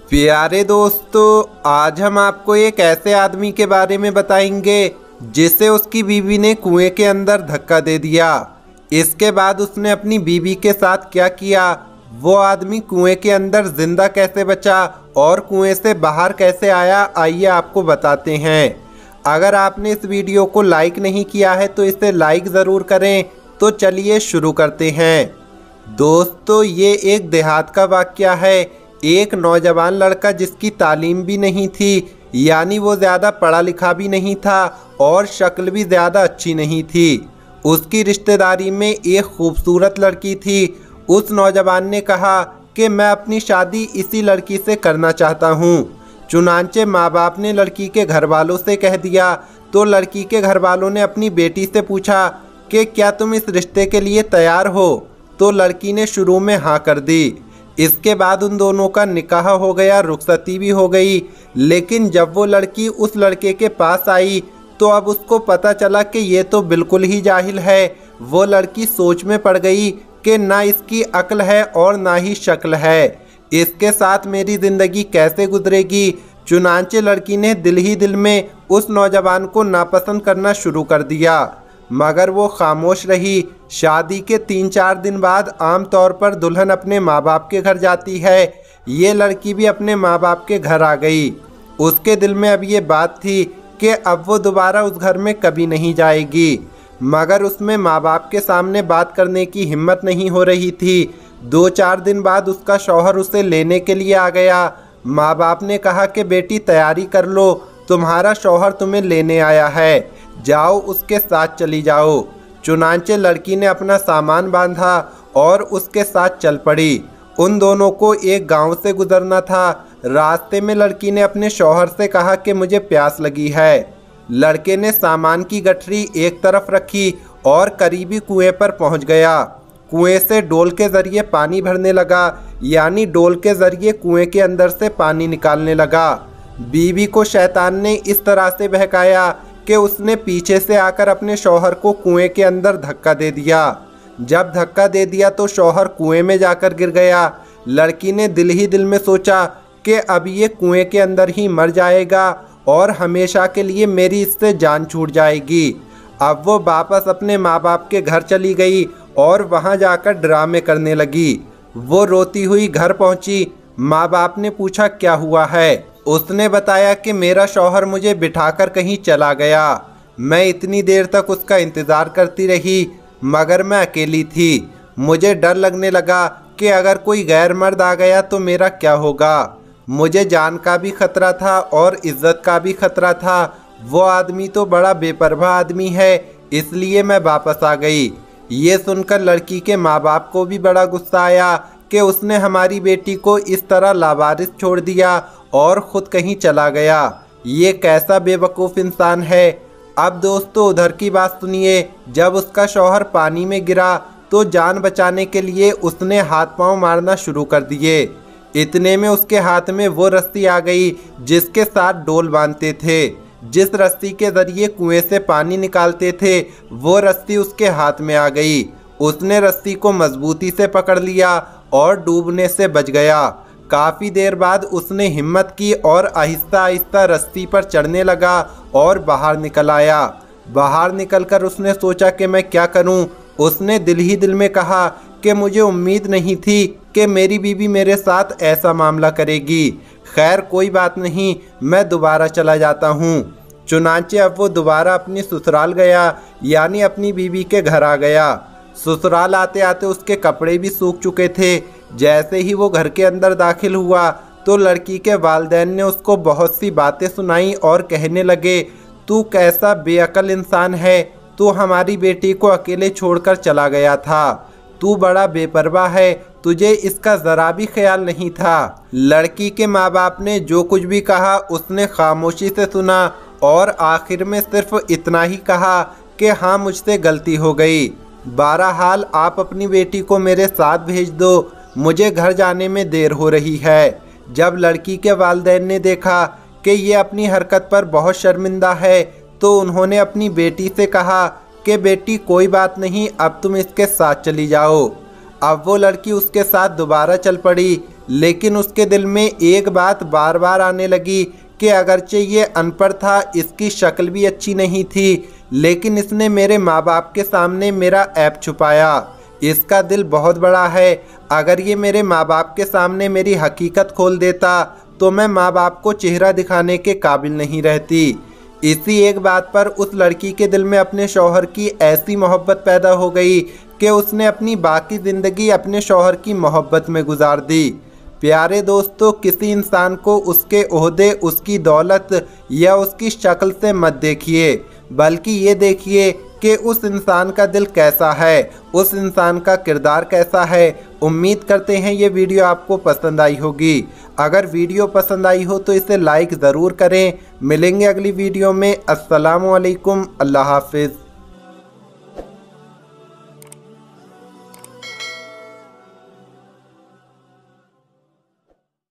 प्यारे दोस्तों, आज हम आपको एक ऐसे आदमी के बारे में बताएंगे जिसे उसकी बीवी ने कुएं के अंदर धक्का दे दिया। इसके बाद उसने अपनी बीवी के साथ क्या किया, वो आदमी कुएं के अंदर जिंदा कैसे बचा और कुएं से बाहर कैसे आया, आइए आपको बताते हैं। अगर आपने इस वीडियो को लाइक नहीं किया है तो इसे लाइक ज़रूर करें। तो चलिए शुरू करते हैं। दोस्तों, ये एक देहात का वाक़या है। एक नौजवान लड़का जिसकी तालीम भी नहीं थी, यानी वो ज़्यादा पढ़ा लिखा भी नहीं था और शक्ल भी ज़्यादा अच्छी नहीं थी। उसकी रिश्तेदारी में एक खूबसूरत लड़की थी। उस नौजवान ने कहा कि मैं अपनी शादी इसी लड़की से करना चाहता हूँ। चुनांचे माँ बाप ने लड़की के घर वालों से कह दिया, तो लड़की के घर वालों ने अपनी बेटी से पूछा कि क्या तुम इस रिश्ते के लिए तैयार हो। तो लड़की ने शुरू में हाँ कर दी। इसके बाद उन दोनों का निकाह हो गया, रुखसती भी हो गई। लेकिन जब वो लड़की उस लड़के के पास आई तो अब उसको पता चला कि ये तो बिल्कुल ही जाहिल है। वो लड़की सोच में पड़ गई कि ना इसकी अक्ल है और ना ही शक्ल है, इसके साथ मेरी ज़िंदगी कैसे गुजरेगी। चुनांचे लड़की ने दिल ही दिल में उस नौजवान को नापसंद करना शुरू कर दिया, मगर वो खामोश रही। शादी के 3-4 दिन बाद आम तौर पर दुल्हन अपने माँ बाप के घर जाती है। ये लड़की भी अपने माँ बाप के घर आ गई। उसके दिल में अब ये बात थी कि अब वो दोबारा उस घर में कभी नहीं जाएगी, मगर उसमें माँ बाप के सामने बात करने की हिम्मत नहीं हो रही थी। 2-4 दिन बाद उसका शौहर उसे लेने के लिए आ गया। माँ बाप ने कहा कि बेटी तैयारी कर लो, तुम्हारा शौहर तुम्हें लेने आया है, जाओ उसके साथ चली जाओ। चुनांचे लड़की ने अपना सामान बांधा और उसके साथ चल पड़ी। उन दोनों को एक गांव से गुजरना था। रास्ते में लड़की ने अपने शौहर से कहा कि मुझे प्यास लगी है। लड़के ने सामान की गठरी एक तरफ रखी और करीबी कुएं पर पहुंच गया। कुएं से डोल के ज़रिए पानी भरने लगा, यानी डोल के ज़रिए कुएं के अंदर से पानी निकालने लगा। बीवी को शैतान ने इस तरह से बहकाया कि उसने पीछे से आकर अपने शौहर को कुएं के अंदर धक्का दे दिया। जब धक्का दे दिया तो शौहर कुएं में जाकर गिर गया। लड़की ने दिल ही दिल में सोचा कि अब ये कुएं के अंदर ही मर जाएगा और हमेशा के लिए मेरी इससे जान छूट जाएगी। अब वो वापस अपने माँ बाप के घर चली गई और वहाँ जाकर ड्रामे करने लगी। वो रोती हुई घर पहुँची। माँ बाप ने पूछा क्या हुआ है। उसने बताया कि मेरा शौहर मुझे बिठाकर कहीं चला गया। मैं इतनी देर तक उसका इंतज़ार करती रही, मगर मैं अकेली थी। मुझे डर लगने लगा कि अगर कोई गैर मर्द आ गया तो मेरा क्या होगा। मुझे जान का भी खतरा था और इज्जत का भी खतरा था। वो आदमी तो बड़ा बेपरवाह आदमी है, इसलिए मैं वापस आ गई। ये सुनकर लड़की के माँ बाप को भी बड़ा गुस्सा आया कि उसने हमारी बेटी को इस तरह लावारिस छोड़ दिया और ख़ुद कहीं चला गया। ये कैसा बेवकूफ़ इंसान है। अब दोस्तों उधर की बात सुनिए। जब उसका शौहर पानी में गिरा तो जान बचाने के लिए उसने हाथ पांव मारना शुरू कर दिए। इतने में उसके हाथ में वो रस्सी आ गई जिसके साथ डोल बांधते थे। जिस रस्सी के ज़रिए कुएं से पानी निकालते थे वो रस्सी उसके हाथ में आ गई। उसने रस्सी को मजबूती से पकड़ लिया और डूबने से बच गया। काफ़ी देर बाद उसने हिम्मत की और आहिस्ता आहिस्ता रस्सी पर चढ़ने लगा और बाहर निकल आया। बाहर निकलकर उसने सोचा कि मैं क्या करूं। उसने दिल ही दिल में कहा कि मुझे उम्मीद नहीं थी कि मेरी बीवी मेरे साथ ऐसा मामला करेगी। खैर कोई बात नहीं, मैं दोबारा चला जाता हूं। चुनांचे अब वो दोबारा अपनी ससुराल गया, यानी अपनी बीवी के घर आ गया। ससुराल आते आते उसके कपड़े भी सूख चुके थे। जैसे ही वो घर के अंदर दाखिल हुआ तो लड़की के वालिदैन ने उसको बहुत सी बातें सुनाई और कहने लगे, तू कैसा बेअक्ल इंसान है, तू हमारी बेटी को अकेले छोड़कर चला गया था, तू बड़ा बेपरवाह है, तुझे इसका ज़रा भी ख्याल नहीं था। लड़की के माँ बाप ने जो कुछ भी कहा उसने खामोशी से सुना और आखिर में सिर्फ इतना ही कहा कि हाँ मुझसे गलती हो गई। बहरहाल आप अपनी बेटी को मेरे साथ भेज दो, मुझे घर जाने में देर हो रही है। जब लड़की के वालिदैन ने देखा कि ये अपनी हरकत पर बहुत शर्मिंदा है तो उन्होंने अपनी बेटी से कहा कि बेटी कोई बात नहीं, अब तुम इसके साथ चली जाओ। अब वो लड़की उसके साथ दोबारा चल पड़ी। लेकिन उसके दिल में एक बात बार बार आने लगी कि अगरचे ये अनपढ़ था, इसकी शक्ल भी अच्छी नहीं थी, लेकिन इसने मेरे माँ बाप के सामने मेरा ऐब छुपाया। इसका दिल बहुत बड़ा है, अगर ये मेरे माँ बाप के सामने मेरी हकीकत खोल देता तो मैं माँ बाप को चेहरा दिखाने के काबिल नहीं रहती। इसी एक बात पर उस लड़की के दिल में अपने शौहर की ऐसी मोहब्बत पैदा हो गई कि उसने अपनी बाकी ज़िंदगी अपने शौहर की मोहब्बत में गुजार दी। प्यारे दोस्तों, किसी इंसान को उसके ओहदे, उसकी दौलत या उसकी शक्ल से मत देखिए, बल्कि ये देखिए कि उस इंसान का दिल कैसा है, उस इंसान का किरदार कैसा है। उम्मीद करते हैं ये वीडियो आपको पसंद आई होगी। अगर वीडियो पसंद आई हो तो इसे लाइक ज़रूर करें। मिलेंगे अगली वीडियो में। अस्सलामु अलैकुम, अल्लाह हाफिज़।